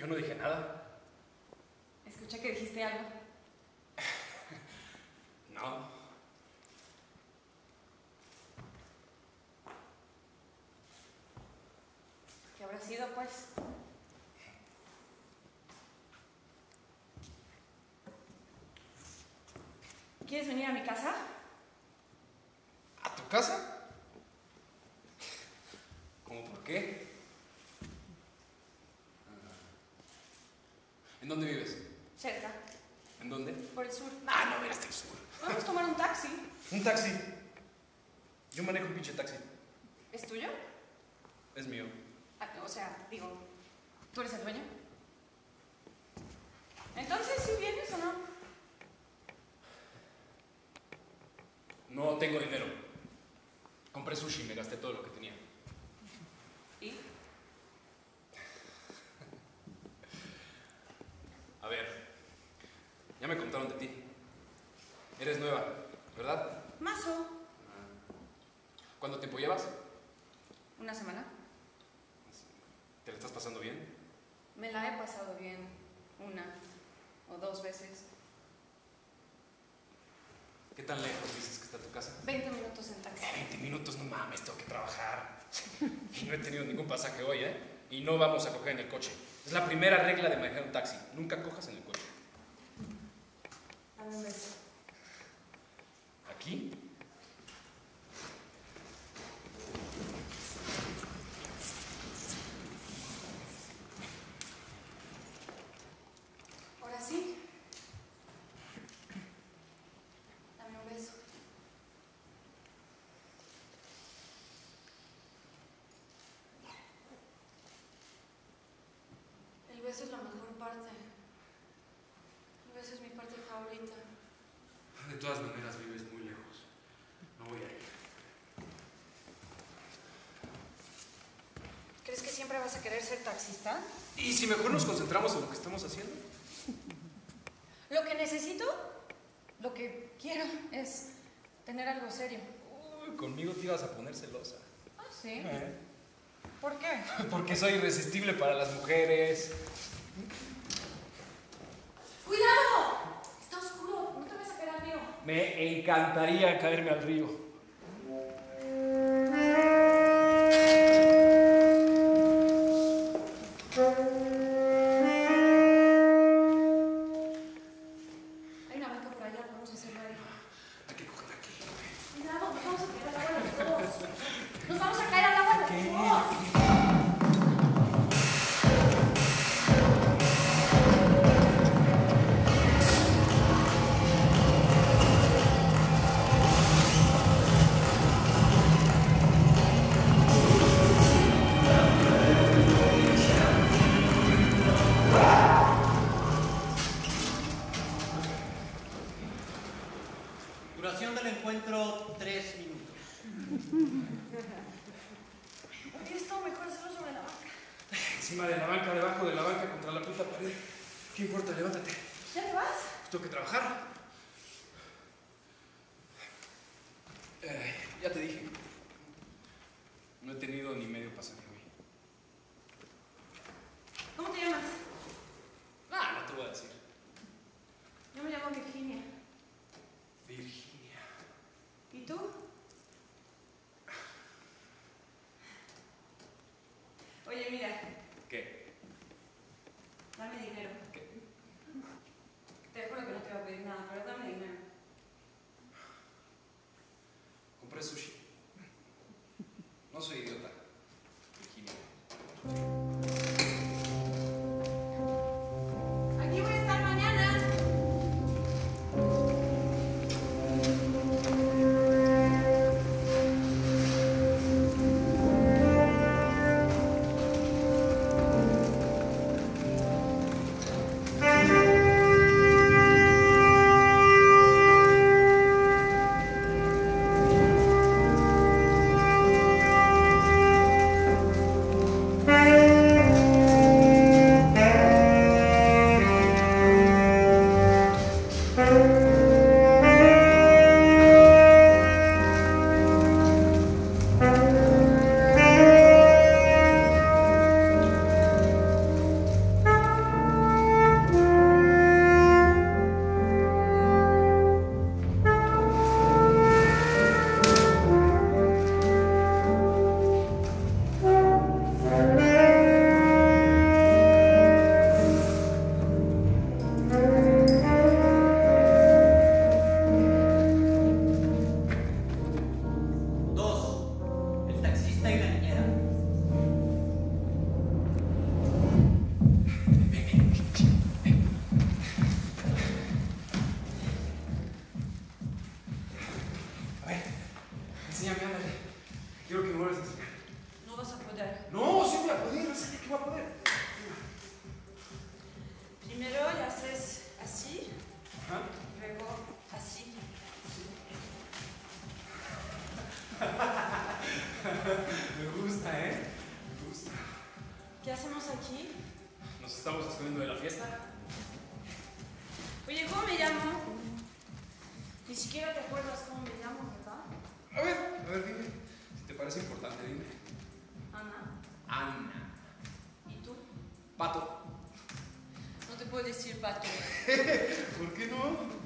Yo no dije nada. Escuché que dijiste algo. No. ¿Qué habrá sido, pues? ¿Quieres venir a mi casa? ¿A tu casa? ¿Cómo por qué? ¿En dónde vives? Cerca. ¿En dónde? Por el sur. Ah, no, mira hasta el sur. Podemos tomar un taxi. Un taxi. Yo manejo un pinche taxi. ¿Es tuyo? Es mío. Ah, o sea, digo, ¿tú eres el dueño? Entonces, ¿sí vienes o no? No tengo dinero. Compré sushi y me gasté todo lo que tenía. ¿Y? A ver, ya me contaron de ti. Eres nueva, ¿verdad? Mazo. ¿Cuánto tiempo llevas? ¿Una semana? ¿Te la estás pasando bien? Me la he pasado bien 1 o 2 veces. ¿Qué tan lejos dices que está tu casa? 20 minutos en taxi. 20 minutos, no mames, tengo que trabajar. Y no he tenido ningún pasaje hoy, ¿eh? Y no vamos a coger en el coche. Es la primera regla de manejar un taxi. Nunca cojas en el coche. Dame un beso. ¿Aquí? Ahora sí. Dame un beso. El beso es la mejor parte. El beso es mi parte favorita. De todas maneras vives muy lejos. No voy a ir. ¿Crees que siempre vas a querer ser taxista? ¿Y si mejor nos concentramos en lo que estamos haciendo? Lo que necesito, lo que quiero es tener algo serio. Uy, conmigo te ibas a poner celosa. Ah, ¿sí? ¿Por qué? Porque soy irresistible para las mujeres. ¡Cuidado! Está oscuro, no te vas a caer al río. Me encantaría caerme al río. Hay una banca por allá, podemos hacerlo ahí. Hay que coger aquí. Cuidado, nos vamos a caer al agua los dos. Nos vamos a caer al agua los dos. Duración del encuentro, 3 minutos. Hubiera estado mejor hacerlo sobre la banca. Encima de la banca, debajo de la banca, contra la puta pared. ¿Qué importa? Levántate. ¿Ya te vas? Tengo que trabajar. Ya te dije. No he tenido ni medio pasaje hoy. ¿Cómo te llamas? Ah, no te voy a decir. Yo me llamo Virginia. Virginia. ¿Y tú? Oye, mira, ¿Qué? dame dinero. ¿Qué? Te juro que no te voy a pedir nada, pero dame dinero. Compré sushi. No soy idiota. Virginia. Aquí voy a estar mañana. enséñame, ándale. Quiero que me vuelvas a enseñar. No vas a poder. No, sí voy a poder, no sé qué voy a poder. Primero le haces así, Ajá. luego así. Me gusta, ¿eh? Me gusta. ¿Qué hacemos aquí? ¿Nos estamos escondiendo de la fiesta? Oye, ¿cómo me llamo? Ni siquiera te acuerdas cómo me llamo, ¿verdad? A ver, dime. Si te parece importante, dime. Ana. Ana. ¿Y tú? Pato. No te puedo decir Pato. ¿Por qué no?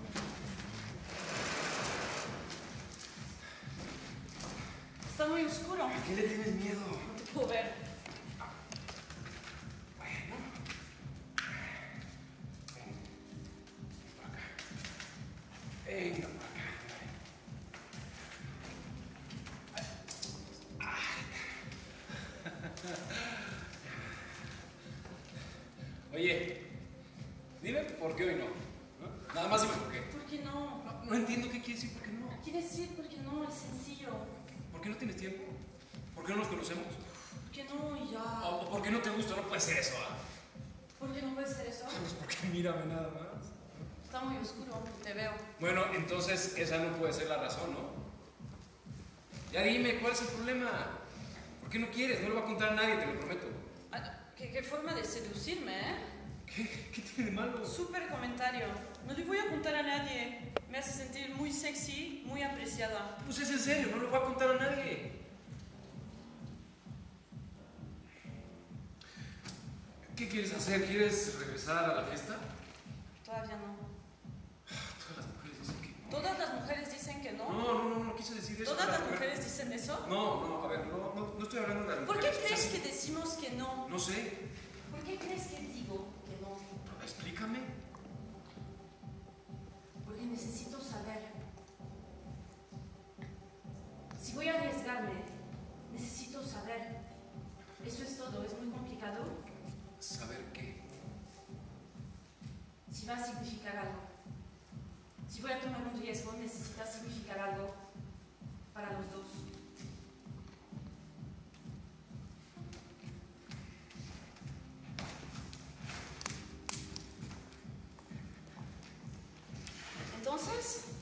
Está muy oscuro. ¿A qué le tienes miedo? No te puedo ver. Bueno. Ven. Por acá. Venga, por acá. Oye, dime por qué hoy no. ¿No? Nada más dime por qué. ¿Por qué no? No entiendo qué quiere decir por qué no. Quiere decir por qué no, es sencillo. ¿Por qué no tienes tiempo? ¿Por qué no nos conocemos? ¿Por qué no? Y ya. ¿O por qué no te gusta? No puede ser eso, ¿ah? ¿Por qué no puede ser eso? Pues porque mírame nada más. Está muy oscuro, te veo. Bueno, entonces esa no puede ser la razón, ¿no? Ya dime, ¿cuál es el problema? ¿Por qué no quieres? No lo voy a contar a nadie, te lo prometo. Ah, ¿Qué forma de seducirme, eh? ¿Qué tiene de malo? Súper comentario. No le voy a contar a nadie. Me hace sentir muy sexy, muy apreciada. Pues es en serio, no lo voy a contar a nadie. ¿Qué quieres hacer? ¿Quieres regresar a la fiesta? Todavía no. Todas las mujeres dicen que no. ¿Todas las mujeres dicen que no? No quise decir eso. ¿Todas las mujeres dicen eso? No, a ver, no estoy hablando de las ¿Por qué mujeres. crees O sea, que decimos que no? No sé. ¿Por qué crees que digo que no? Explícame. Porque necesito saber. Si voy a arriesgarme, necesito saber. Eso es todo, es muy complicado. ¿Saber qué? Si va a significar algo. Si voy a tomar un riesgo, necesita significar algo para los dos. Entonces,